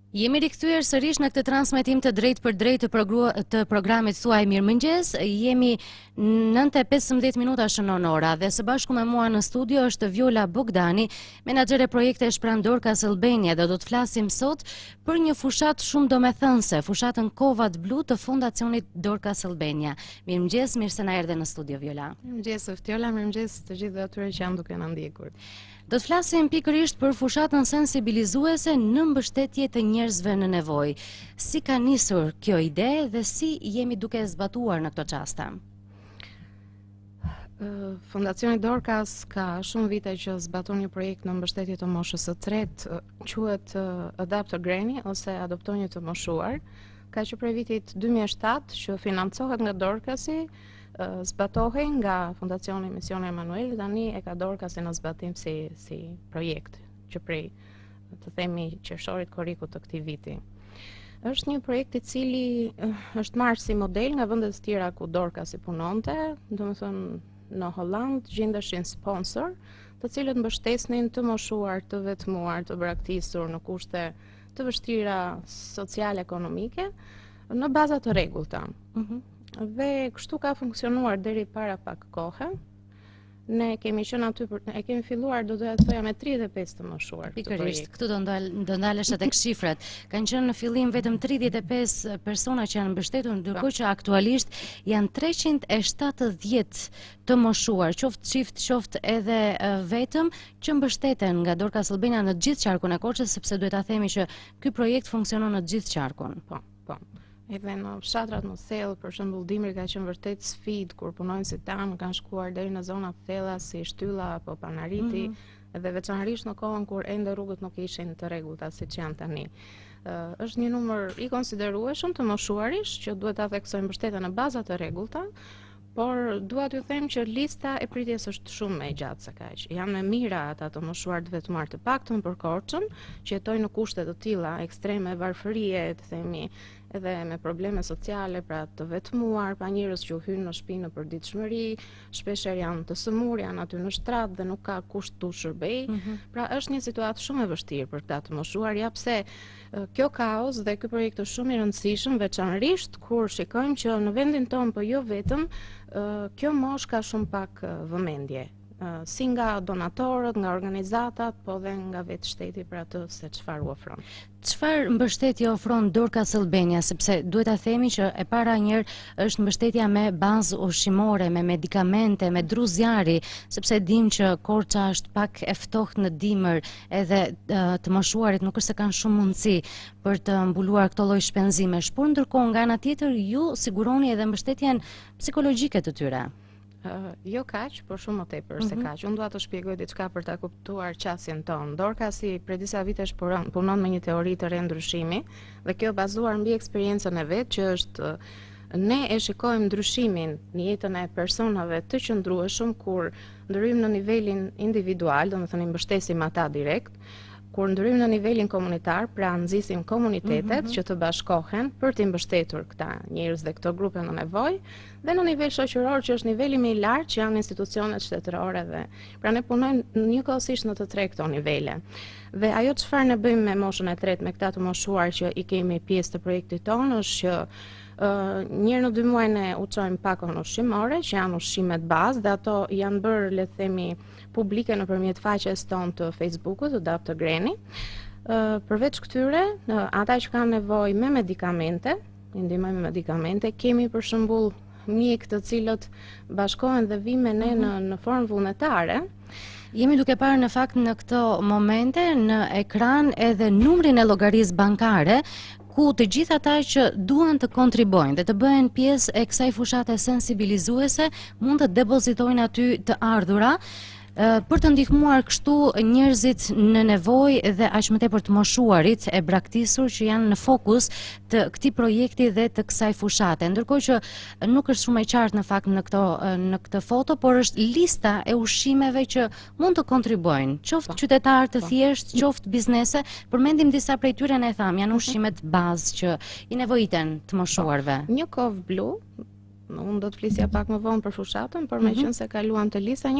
Jemi rikthyer sërish në këtë transmetim të drejt për drejt të programit Thuaj Mirëmëngjes. Jemi 9:15 minuta shënon ora dhe së bashku me mua në studio është Viola Bogdani, menaxhere projekte Shpran Dorcas Albania, dhe do të flasim sot për një fushat shumë domethënëse, fushatën Kovat Blu të Fondacionit Dorcas Albania. Mirëmëngjes, mirë se na erdhe në studio Viola. Mirëmëngjes Viola, mirëmëngjes të gjithë atyre që janë duke na ndjekur. Do të flasim pikërisht për fushatën sensibilizuese në mbështetje të njerëzve në nevojë. Si ka nisur kjo ide dhe si jemi duke zbatuar në këto çaste? Fondacioni Dorcas ka shumë vite që zbaton një projekt në mbështetje të moshës së tretë, quhet Adopt a Granny ose Adopto një të moshuar. Ka që prej vitit 2007 që financohet nga Dorcasi, zbatohej nga Fondacioni Misioni Emanuel, tani e ka Dorcasi në zbatim si projekt që prej të themi qershorit korrikut të këtij viti. Është një projekt i cili është marrë si model nga vendet të tjera ku Dorcasi punonte, domethënë në Holland gjendeshin sponsor, të cilët mbështesnin të moshuar, të vetmuar, të braktisur në kushte të vështira sociale ekonomike në baza të rregullta. Dhe kështu ka funksionuar deri para pak kohe. Ne kemi qenë aty e kemi filluar, do doja të thoja, me 35 të moshuar. Pikërisht, këtu do ndalesh tek shifrat. Kanë qenë në fillim vetëm 35 persona që janë mbështetur, ndërkohë që aktualisht janë 370 të moshuar, qoftë çift, qoftë edhe vetëm, që mbështeten nga Dorcas Albania në të gjithë qarkun e Korçës, sepse duhet ta themi që ky projekt funksionon në të gjithë qarkun. Po. Edhe në fshatrat më thellë, për shembull Dimri ka qenë vërtet sfidë kur punonësit tanë kanë shkuar deri në zona të thella si Shtylla apo Panariti, edhe veçanërisht në kohën kur ende rrugët nuk ishin të rregullta siç janë tani. Është një numër i konsiderueshëm të moshuarish që duhet ta theksojmë mbështetje në baza të rregullta, por dua t'ju them që lista e pritjes është shumë më e gjatë se kaq. Janë më mira ata të moshuar të vetmuar të paktën për Korçën, që jetojnë në kushte të tilla ekstreme varfërie, të themi, edhe me probleme sociale, pra të vetmuar, pa njerëz që u hyjnë në shtëpi në përditshmëri, shpeshherë janë të sëmur, janë aty në shtrat dhe nuk ka kusht tu shërbej. Pra është një situatë shumë e vështirë për këta të moshuar, ja pse kjo kaos dhe ky projekt është shumë i rëndësishëm, veçanërisht kur shikojmë që në vendin tonë, po jo vetëm, kjo moshë ka shumë pak vëmendje. Si nga donatorët, nga organizatat, po dhe nga vetë shteti për atë se çfarë u ofron. Çfarë mbështetje ofron Dorcas Albania, sepse duhet ta themi që e para njëherë është mbështetja me bazë ushqimore, me medikamente, me dru zjarri, sepse dim që Korça është pak e ftohtë në dimër, edhe të moshuarit nuk është se kanë shumë mundësi për të mbuluar këto lloj shpenzimesh, por ndërkohë nga ana tjetër ju siguroni edhe mbështetjen psikologjike të tyre. Jo kaq, por shumë më tepër se kaq. Unë dua të shpjegoj diçka për ta kuptuar qasjen tonë. Dorcasi prej disa vitesh punon me një teori të re ndryshimi, dhe kjo bazuar mbi eksperiencën e vet, që është ne e shikojmë ndryshimin në jetën e personave të qëndrueshëm kur ndryjmë në nivelin individual, domethënë i mbështesim ata direkt, kur ndryjmë në nivelin komunitar, pra nxisim komunitetet që të bashkohen për të mbështetur këta njerëz dhe këto grupe në nevojë, dhe në nivel shoqëror që është niveli më i lartë, që janë institucionet shtetërore, dhe pra ne punojmë njëkohësisht në të tre këto nivele. Dhe ajo çfarë ne bëjmë me moshën e tretë, me këta të moshuar që i kemi pjesë të projektit tonë, është që një herë në 2 muaj ne u çojmë pakon ushqimore, që janë ushqimet bazë, dhe ato janë bërë, le të themi, publike nëpërmjet faqes tonë të Facebookut, Adopt a Granny. Përveç këtyre, ata që kanë nevojë me medikamente, i ndihmojmë me medikamente, kemi për shembull mjek të cilët bashkohen dhe vinë me ne në formë vullnetare. Jemi duke parë në fakt në këto momente në ekran edhe numrin e llogarisë bankare, ku të gjithë ata që duan të kontribojnë dhe të bëhen pjesë e kësaj fushate sensibilizuese mund të depozitojnë aty të ardhura për të ndihmuar kështu njerëzit në nevojë dhe aq më tepër të moshuarit e braktisur që janë në fokus të këtij projekti dhe të kësaj fushate. Ndërkohë që nuk është shumë e qartë në fakt në këtë foto, por është lista e ushqimeve që mund të kontribojnë, qoftë qytetarë të thjeshtë, qoftë biznese. Përmendim disa prej tyre, ne tham, janë ushqimet bazë që i nevojiten të moshuarve. Një kovë blu, unë do të flisja pak më vonë për fushatën, por meqense kaluam te lista, një kovë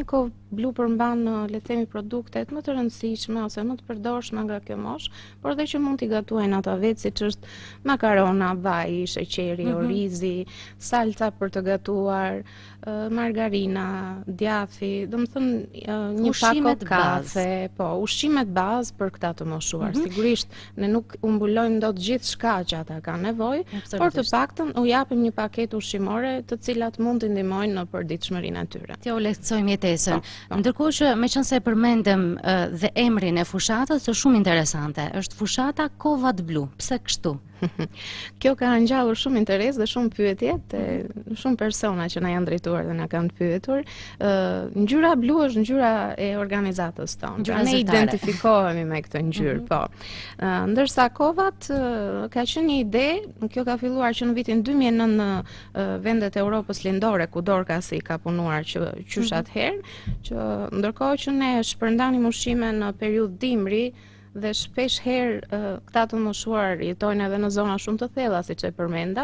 blu përmban le të themi produktet më të rëndësishme ose më të përdorshme nga kjo moshë, por edhe që mund t'i gatuajnë ata vetë, siç është makarona, vaj, sheqeri, orizi, salca për të gatuar, margarina, djathi, domethënë një pako kafe, po, ushqimet bazë për këta të moshuar. Sigurisht ne nuk u mbulojmë dot gjithçka që ata kanë nevojë, por të paktën u japim një paketë ushqimore të cilat mund të ndihmojnë në përditshmërinë e tyre. T'ja u lehtësojmë jetesën. Ndërkohë që meqense përmendëm dhe emrin e fushatës, është shumë interesante. Është fushata Kovat Blu. Pse kështu? Kjo ka ngjallur shumë interes dhe shumë pyetje te shumë persona që na janë drejtuar dhe na kanë pyetur. Ngjyra blu është ngjyra e organizatës tonë. Pra ne identifikohemi me këtë ngjyrë, po. Ndërsa Kovat ka qenë një ide, kjo ka filluar që në vitin 2009 në vendet e Europës lindore ku Dorcasi ka punuar qysh atëherë, që ndërkohë që ne shpërndanim ushqime në periudhë dimri, dhe shpesh herë këta të moshuar jetojnë edhe në zona shumë të thella, siç e përmenda,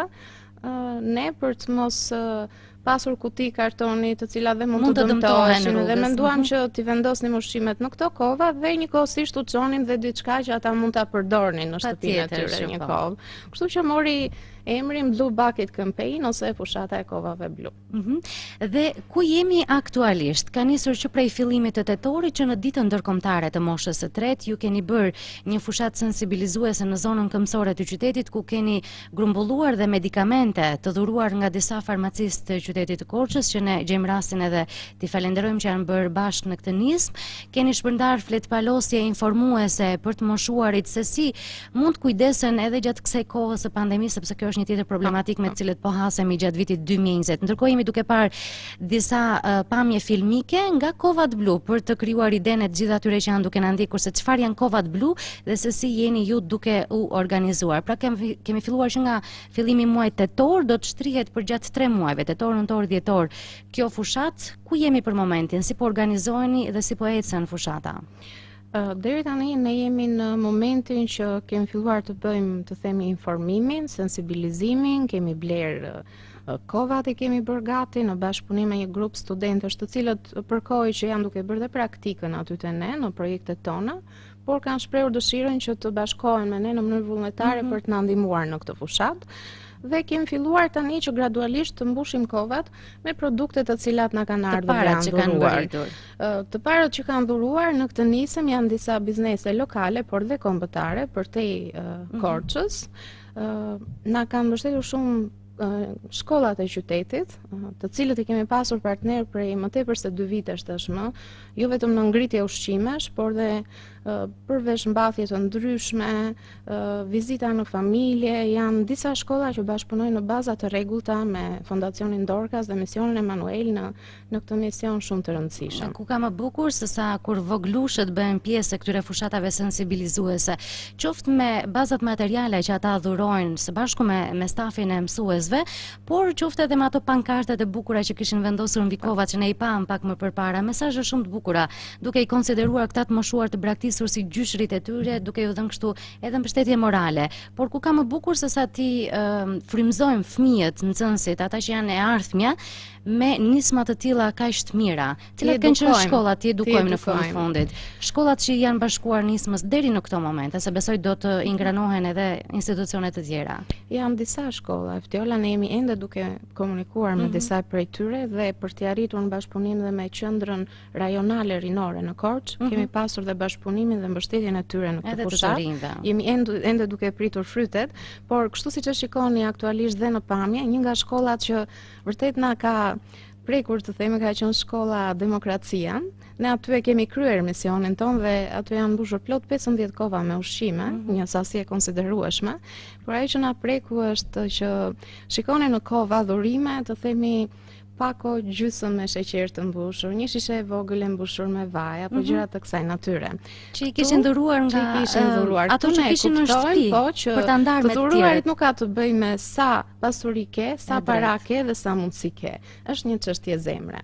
ne për të mos pasur kuti kartoni të cilat dhe mund të dëmtoheshin dhe menduam që t'i vendosnim ushqimet në këto kova dhe njëkohësisht u çonim dhe diçka që ata mund ta përdornin në shtëpinë e tyre një kohë. Kështu që mori emrin Blue Bucket Campaign ose fushata e kovave blu. Dhe ku jemi aktualisht? Ka nisur që prej fillimit të tetorit që në ditën ndërkombëtare të moshës së tretë ju keni bërë një fushatë sensibilizuese në zonën këmbësore të qytetit ku keni grumbulluar dhe medikamente të dhuruar nga disa farmacistë të qytetit të Korçës që ne gjejmë rastin edhe t'i falenderojmë që janë bërë bashkë në këtë nismë. Keni shpërndar fletpalosje informuese për të moshuarit se si mund kujdesen edhe gjatë kësaj kohës së pandemisë, sepse kjo është një tjetër problematik me të cilët po hasemi gjatë vitit 2020. Ndërkohë jemi duke parë disa pamje filmike nga Kovat Blu për të krijuar idenë e të gjithë atyre që janë duke na ndjekur se çfarë janë Kovat Blu dhe se si jeni ju duke u organizuar. Pra kemi filluar që nga fillimi i muajit tetor, do të shtrihet për gjatë 3 muajve, tetor, nëntor, dhjetor. Kjo fushat, ku jemi për momentin? Si po organizoheni dhe si po ecën fushata? Deri tani ne jemi në momentin që kemi filluar të bëjmë, të themi, informimin, sensibilizimin, kemi bler kovat, i kemi bërë gati në bashkëpunim me një grup studentësh të cilët përkohë që janë duke bërë dhe praktikën aty te ne në projektet tona, por kanë shprehur dëshirën që të bashkohen me ne në mënyrë vullnetare për të na ndihmuar në këtë fushat. Dhe kemi filluar tani që gradualisht të mbushim kovat me produkte të cilat na kanë ardhur dhe janë dhuruar. Të parët që kanë dhuruar në këtë nisëm janë disa biznese lokale, por dhe kombëtare, përtej Korçës. Na kanë mbështetur shumë shkollat e qytetit, të cilët i kemi pasur partner prej më tepër se 2 vitesh tashmë, jo vetëm në ngritje ushqimesh, por dhe përveç mbathje të ndryshme, vizita në familje, janë disa shkolla që bashkëpunojnë në baza të rregullta me Fondacionin Dorcas dhe Misionin Emanuel në këtë mision shumë të rëndësishëm. Ku ka më bukur se sa kur voglushët bëhen pjesë e këtyre fushatave sensibilizuese, qoftë me bazat materiale që ata dhurojnë së bashku me stafin e mësuesve, por qoftë edhe me ato pankartet e bukura që kishin vendosur mbi kovat që ne i pam pak më përpara, mesazhe shumë të bukura, duke i konsideruar këta të moshuar të braktisur si gjyshrit e tyre, duke ju dhënë kështu edhe mbështetje morale. Por ku ka më bukur se sa ti frymëzojmë fëmijët, nxënësit, ata që janë e ardhmja, me nisma të tilla kaq të mira, cilat kanë qenë shkollat, ti edukojmë në fundit. Shkollat që janë bashkuar nismës deri në këtë moment, se besoj do të ingranohen edhe institucione të tjera. Janë disa shkolla, Ftiola, ne jemi ende duke komunikuar me disa prej tyre dhe për t'i arritur në bashkëpunim dhe me qendrën rajonale rinore në Korçë, kemi pasur dhe bashkëpunimin dhe mbështetjen e tyre në këtë fushatë. Jemi ende duke pritur frytet, por kështu siç e shikoni aktualisht dhe në pamje, një nga shkollat që vërtet na ka prekur të themi ka qenë shkolla Demokracia. Ne aty e kemi kryer misionin ton dhe aty janë mbushur plot 15 kova me ushqime, një sasi e konsiderueshme. Por ajo që na preku është që shikoni në kova dhurime, të themi pako gjysmë me sheqer të mbushur, një shishe e vogël e mbushur me vaj apo gjëra të kësaj natyre. Që i kishin dhuruar nga ato që kishin në shtëpi, për ta ndarë me të tjerët. Të dhuruarit nuk ka të bëjë me sa pasuri ke, sa para ke dhe sa mundësi ke. Është një çështje zemre.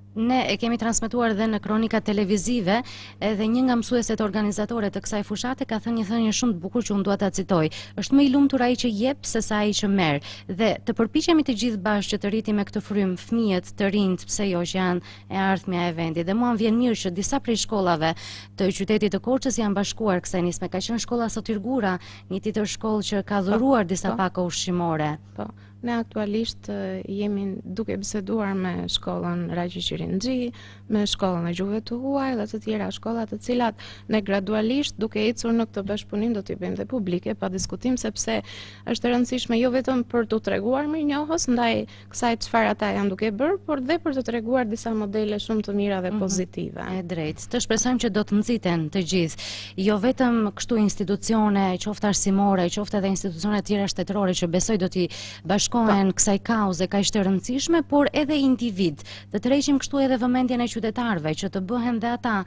Ne e kemi transmetuar dhe në kronika televizive, edhe një nga mësueset organizatore të kësaj fushate ka thënë një thënie shumë të bukur që unë dua ta citoj. Është më i lumtur ai që jep sesa ai që merr. Dhe të përpiqemi të gjithë bashkë që të rritim me këtë frym fëmijët të rinjt, pse jo, që janë e ardhmja e vendit. Dhe mua më vjen mirë që disa prej shkollave të qytetit të Korçës janë bashkuar kësaj nisme. Ka qenë shkolla Sotirgura, një tjetër shkollë që ka dhuruar disa paka ushqimore. Po. Ne aktualisht jemi duke biseduar me shkollën Raqi Qirinxhi, me shkollën e Gjuhëve të Huaj dhe të tjera shkolla të cilat ne gradualisht duke ecur në këtë bashkëpunim do t'i bëjmë dhe publike pa diskutim, sepse është e rëndësishme jo vetëm për t'u treguar mirënjohës ndaj kësaj çfarë ata janë duke bërë, por dhe për të treguar disa modele shumë të mira dhe pozitive. E drejtë. Të shpresojmë që do të nxiten të gjithë, jo vetëm kështu institucione, qoftë arsimore, qoftë edhe institucione tjera shtetërore që besoj do t'i bashkohen kësaj kauze kaq të rëndësishme, por edhe individ. Të tërheqim kështu edhe vëmendjen e qytetarëve që të bëhen dhe ata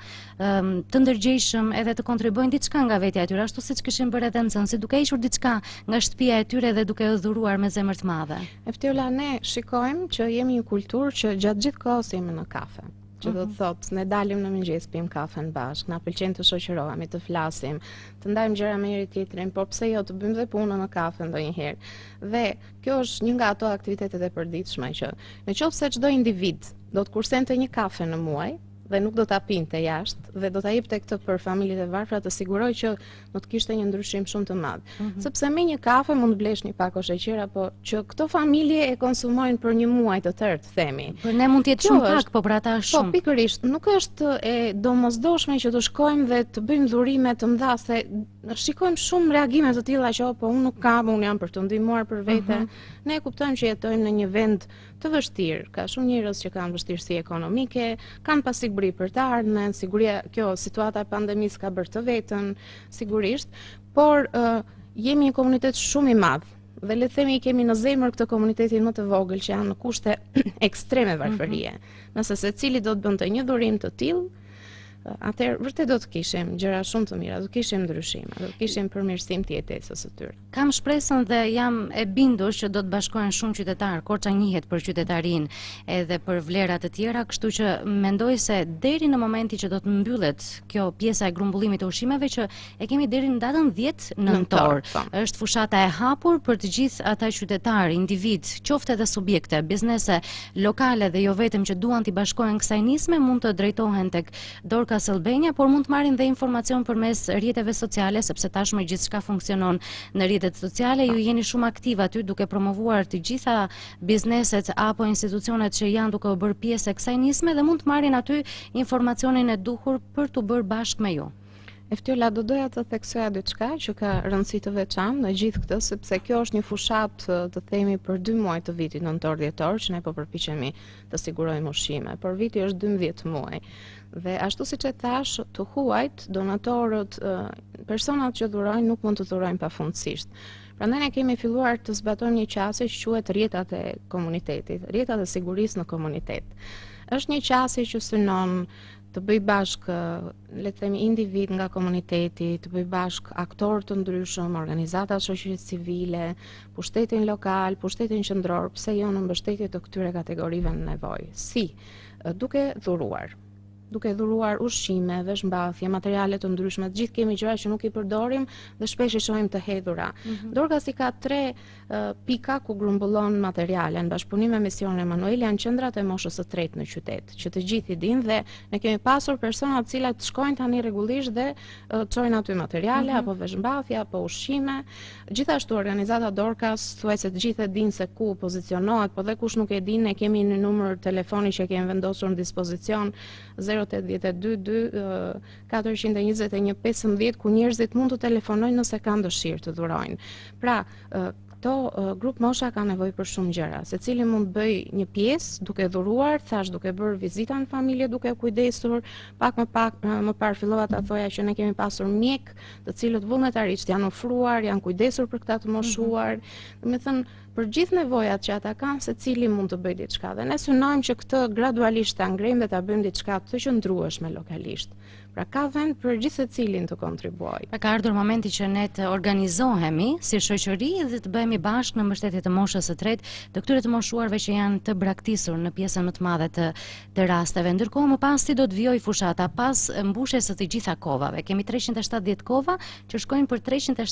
të ndërgjegjshëm edhe të kontribuojnë diçka nga vetja e tyre, ashtu siç kishin bërë edhe nxënësit, duke hequr diçka nga shtëpia e tyre dhe duke u dhuruar me zemër të madhe. Eftiola, ne shikojmë që jemi një kulturë që gjatë gjithë kohës jemi në kafe. Që do të thotë, ne dalim në mëngjes, pim kafen bashkë, na pëlqen të shoqërohemi, të flasim, të ndajmë gjëra me njëri tjetrin, por pse jo të bëjmë dhe punën në kafe ndonjëherë. Dhe kjo është një nga ato aktivitetet e përditshme që nëse çdo individ do të kursente një kafe në muaj dhe nuk do ta pinte jashtë dhe do ta jepte këtë për familjet e varfra, të siguroj që do të kishte një ndryshim shumë të madh. Sepse me një kafe mund blesh një pak sheqer, apo që këto familje e konsumojnë për një muaj të tërë, të themi. Për ne mund të jetë shumë pak, po për ata është shumë. Po pikërisht, nuk është e domosdoshme që të shkojmë dhe të bëjmë dhurime të mëdha, se shikojmë shumë reagime të tilla që po unë nuk kam, unë jam për të ndihmuar për vete. Ne kuptojmë që jetojmë në një vend të vështirë, ka shumë njerëz që kanë vështirësi ekonomike, kanë pasiguri për të ardhmen, siguria, kjo situata e pandemisë ka bërë të vetën, sigurisht, por jemi një komunitet shumë i madh. Dhe le të themi kemi në zemër këtë komunitetin më të vogël që janë në kushte ekstreme varfërie. Nëse secili do të bënte një dhurim të tillë, atëherë vërtet do të kishim gjëra shumë të mira, do të kishim ndryshime, do të kishim përmirësim të jetesës së tyre. Kam shpresën dhe jam e bindur që do të bashkohen shumë qytetarë. Korça njihet për qytetarinë edhe për vlera të tjera, kështu që mendoj se deri në momentin që do të mbyllet kjo pjesa e grumbullimit të ushqimeve, që e kemi deri në datën 10 nëntor. Është fushata e hapur për të gjithë ata qytetarë, individ, qoftë edhe subjekte, biznese lokale dhe jo vetëm që duan të bashkohen kësaj nisme, mund të drejtohen tek Dorka Albania, por mund të marrin dhe informacion përmes rrjeteve sociale, sepse tashmë gjithçka funksionon në rrjetet sociale. Ju jeni shumë aktiv aty duke promovuar të gjitha bizneset apo institucionet që janë duke u bërë pjesë e kësaj nisme dhe mund të marrin aty informacionin e duhur për të bërë bashkë me ju. Eftiola, do doja të theksoja diçka që ka rëndësi të veçantë në gjithë këtë, sepse kjo është një fushatë, të themi, për 2 muaj të vitit, nëntor-dhjetor, që ne po përpiqemi të sigurojmë ushqime. Por viti është 12 muaj. Dhe ashtu siç e thash, të huajt, donatorët, personat që dhurojnë nuk mund të dhurojnë pafundësisht. Prandaj ne kemi filluar të zbatojmë një qasje që quhet rrjetat e komunitetit, rrjetat e sigurisë në komunitet. Është një qasje që synon të bëj bashkë, le të themi, individ nga komuniteti, të bëj bashkë aktorë të ndryshëm, organizata shoqërisë civile, pushtetin lokal, pushtetin qendror, pse jo në mbështetje të këtyre kategorive në nevojë. Si? Duke dhuruar ushqime, veshmbathje, materiale të ndryshme, të gjithë kemi gjëra që nuk i përdorim dhe shpesh i shohim të hedhura. Dorka si ka 3 pika ku grumbullon materiale në bashkëpunim me Misionin Emanuel, janë qendrat e moshës së tretë në qytet, që të gjithë i dinë, dhe ne kemi pasur persona të cilat shkojnë tani rregullisht dhe çojnë aty materiale apo veshmbathje apo ushqime. Gjithashtu organizata Dorkas thuajse të gjithë e dinë se ku pozicionohet, po dhe kush nuk e dinë, ne kemi një numër telefoni që kemi vendosur në dispozicion 0822 421 15, ku njerëzit mund të telefonojnë nëse kanë dëshirë të dhurojnë. Pra, këto grup mosha ka nevojë për shumë gjëra. Secili mund të bëj një pjesë duke dhuruar, thash, duke bërë vizita në familje, duke kujdesur. Më parë fillova ta thoja që ne kemi pasur mjek, të cilët vullnetarisht janë ofruar, janë kujdesur për këta të moshuar. Domethënë, për gjithë nevojat që ata kanë, secili mund të bëjë diçka. Dhe ne synojmë që këtë gradualisht ta ngrejmë dhe ta bëjmë diçka të qëndrueshme lokalisht. Pra ka vend për gjithë secilin të kontribuojë. Pra ka ardhur momenti që ne të organizohemi si shoqëri dhe të bëhemi bashkë në mbështetje të moshës së tretë, të këtyre të moshuarve që janë të braktisur në pjesën më të madhe të rasteve. Ndërkohë më pas si do të vijojë fushata pas mbushjes së të gjitha kovave. Kemi 370 kova që shkojnë për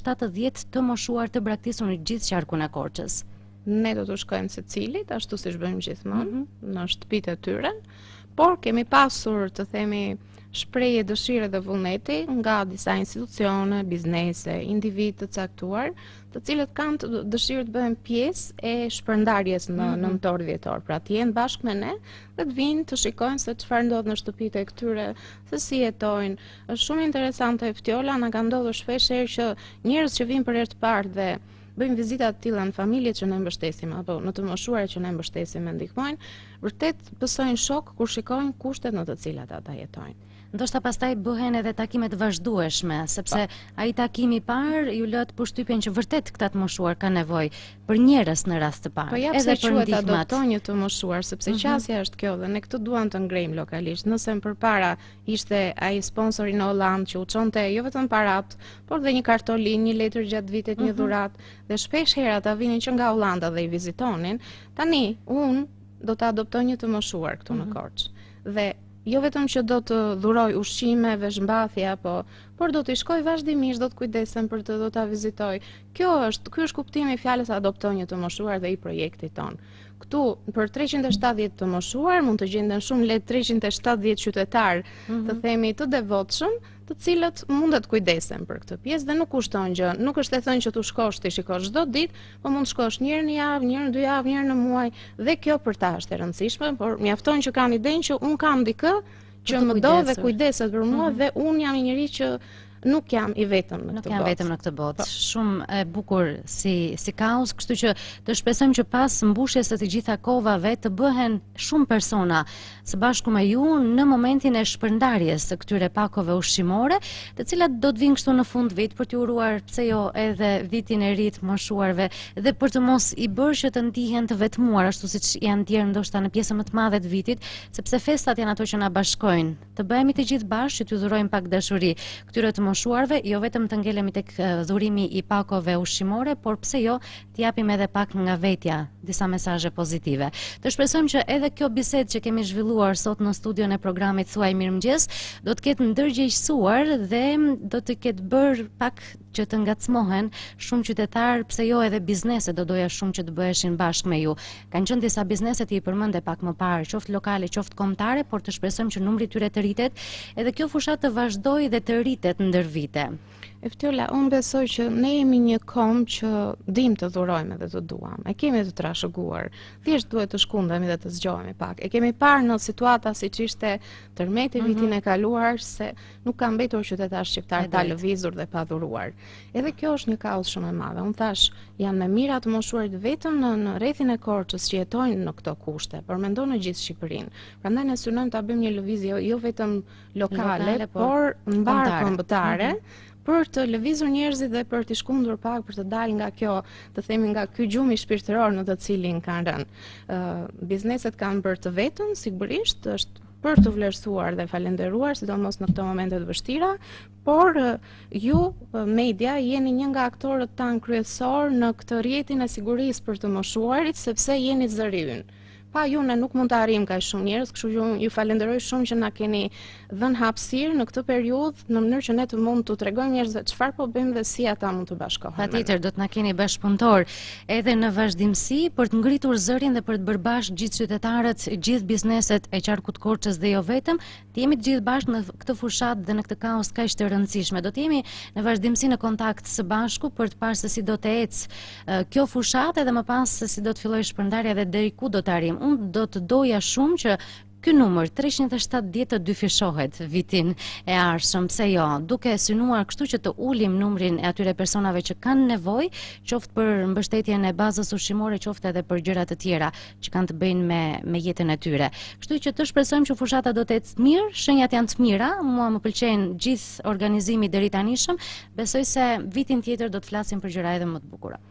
370 të moshuar të braktisur në gjithë qarkun e Korçës. Ne do të shkojmë secilit, ashtu siç bëjmë gjithmonë, në shtëpitë e tyre, por kemi pasur, të themi, shprehje dëshire dhe vullneti nga disa institucione, biznese, individ të caktuar, të cilët kanë dëshirë të bëhen pjesë e shpërndarjes në nëntor dhjetor. Pra të jenë bashkë me ne dhe të vinë të shikojnë se çfarë ndodh në shtëpitë e këtyre, se si jetojnë. Është shumë interesante e ftjola, na ka ndodhur shpeshherë që njerëz që vinë për herë të parë dhe bëjmë vizita të tilla në familjet që ne mbështesim apo në të moshuarit që ne mbështesim e ndihmojnë, vërtet pësojnë shok kur shikojnë kushtet në të cilat ata jetojnë. Ndoshta pastaj bëhen edhe takime të vazhdueshme, sepse ai takimi i parë ju lë të përshtypjen që vërtet këta të moshuar kanë nevojë për njerëz në rast të parë. Po ja pse quhet adoptonjë të moshuar, sepse qasja është kjo dhe ne këtë duam të ngrejmë lokalisht. Nëse përpara ishte ai sponsori në Holland që u çonte jo vetëm parat, por dhe një kartolinë, një letër gjatë vitit, një dhuratë, dhe shpesh herë ata vinin që nga Hollanda dhe i vizitonin. Tani unë do të adoptoj një të moshuar këtu në Korçë. Dhe jo vetëm që do të dhuroj ushqime, veshmbathje por do të shkoj vazhdimisht, do të kujdesem për të, do ta vizitoj. Ky është kuptimi i fjalës adoptoj një të moshuar dhe i projektit ton. Këtu për 370 të moshuar mund të gjenden shumë lehtë 370 qytetar, të themi të devotshëm, të cilët mund të kujdesen për këtë pjesë dhe nuk kushton gjë. Nuk është e thënë që tu shkosh ti shikosh çdo ditë, por mund të shkosh një herë në javë, një herë në 2 javë, një herë në muaj, dhe kjo për ta është e rëndësishme, por mjafton që kanë idenë që un kam dikë që më do dhe kujdeset për mua dhe un jam një njerëz që nuk jam i vetëm në këtë botë. Nuk jam vetëm në këtë botë. Shumë e bukur si kauz, kështu që të shpresojmë që pas mbushjes së të gjitha kovave të bëhen shumë persona së bashku me ju në momentin e shpërndarjes së këtyre pakove ushqimore, të cilat do të vinë kështu në fund vit për t'u uruar pse jo edhe vitin e ri të moshuarve dhe për të mos i bërë që të ndihen të vetmuar ashtu siç janë tjerë ndoshta në pjesën më të madhe të vitit, sepse festat janë ato që na bashkojnë. Të bëhemi të gjithë bashkë që t'u dhurojmë pak dashuri këtyre të moshuarve, jo vetëm të ngelemi tek dhurimi i pakove ushqimore, por pse jo të japim edhe pak nga vetja disa mesazhe pozitive. Të shpresojmë që edhe kjo bisedë që kemi zhvilluar sot në studion e programit Thuaj Mirëmëngjes do të ketë ndërgjegjësuar dhe do të ketë bërë pak që të ngacmohen shumë qytetar, pse jo edhe biznese do doja shumë që të bëheshin bashkë me ju. Kanë qenë disa biznese që i përmendë pak më parë, qoftë lokale, qoftë kombëtare, por të shpresojmë që numri i tyre të rritet, edhe kjo fushat të vazhdojë dhe të rritet ndër vite. Ftjola, unë besoj që ne jemi një kom që dim të dhurojmë dhe të duam. E kemi të trashëguar. Thjesht duhet të shkundemi dhe të zgjohemi pak. E kemi parë në situata siç ishte tërmeti vitin e kaluar se nuk ka mbetur qytetar shqiptar ta lëvizur dhe pa dhuruar. Edhe kjo është një kauzë shumë e madhe. Unë thash, janë me mira të moshuarit vetëm në rrethin e Korçës që jetojnë në këto kushte, por mendo në gjithë Shqipërinë. Prandaj ne synojmë ta bëjmë një lëvizje jo vetëm lokale, por mbar kombëtare. Për të lëvizur njerëzit dhe për t'i shkundur pak, për të dalë nga kjo, të themi nga ky gjumi shpirtëror në të cilin kanë rënë. Bizneset kanë bërë të vetën, sigurisht, është për të vlerësuar dhe falenderuar, sidomos në këto momente të vështira, por ju, media, jeni një nga aktorët tanë kryesor në këtë rrjetin e sigurisë për të moshuarit, sepse jeni zëri ynë. Pa ju ne nuk mund të arrijmë kaq shumë njerëz, kështu që ju falenderoj shumë që na keni dhënë hapësirë në këtë periudhë në mënyrë që ne të mund t'u tregojmë njerëzve çfarë po bëjmë dhe si ata mund të bashkohen. Patjetër do të na keni bashkëpunëtor edhe në vazhdimsi për të ngritur zërin dhe për të bërë bashkë gjithë qytetarët, gjithë bizneset e qarkut Korçës dhe jo vetëm, të jemi të gjithë bashkë në këtë fushat dhe në këtë kaos kaq të rëndësishme. Do të jemi në vazhdimsi në kontakt së bashku për të parë se si do të ecë kjo fushat edhe më pas se si do të fillojë shpërndarja dhe deri ku do të arrijmë. Unë do të doja shumë që ky numër 370 të dyfishohet vitin e ardhshëm, pse jo, duke synuar kështu që të ulim numrin e atyre personave që kanë nevojë, qoftë për mbështetjen e bazës ushqimore, qoftë edhe për gjëra të tjera që kanë të bëjnë me jetën e tyre. Kështu që të shpresojmë që fushata do të ecë mirë, shenjat janë të mira, mua më pëlqen gjithë organizimi deri tanishëm, besoj se vitin tjetër do të flasim për gjëra edhe më të bukura.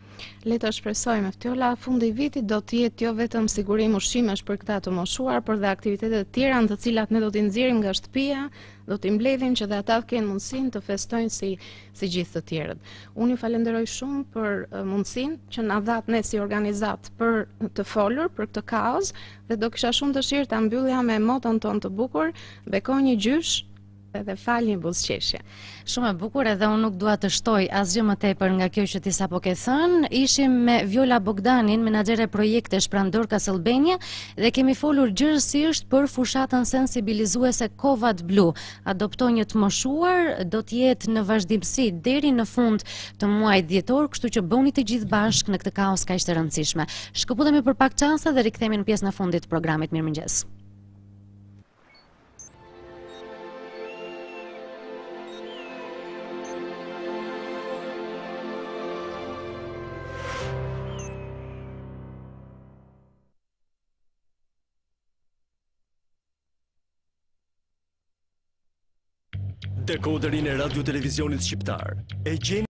Le ta shpresojmë Ftiola, fundi i vitit do të jetë jo vetëm sigurim ushqimesh për këta të moshuar, por dhe aktivitete të tjera në të cilat ne do t'i nxjerrim nga shtëpia, do t'i mbledhim që dhe ata të kenë mundësinë të festojnë si gjithë të tjerët. Unë ju falenderoj shumë për mundësinë që na dhat ne si organizat për të folur për këtë kauz dhe do kisha shumë dëshirë ta mbyllja me moton ton të bukur, bekoj një gjysh edhe fal një buzëqeshje. Shumë e bukur, edhe unë nuk dua të shtoj asgjë më tepër nga kjo që ti sapo ke thënë. Ishim me Viola Bogdanin, menaxhere projektesh pranë Dorcas Albania, dhe kemi folur gjithësisht për fushatën sensibilizuese Kovat Blu. Adopto një të moshuar, do të jetë në vazhdimsi deri në fund të muajit dhjetor, kështu që bëuni të gjithë bashkë në këtë kaos kaq të rëndësishme. Shkëputemi për pak çanse dhe rikthehemi në pjesën e fundit të programit. Mirëmëngjes. Dekoderin e radio televizionit shqiptar e gjeni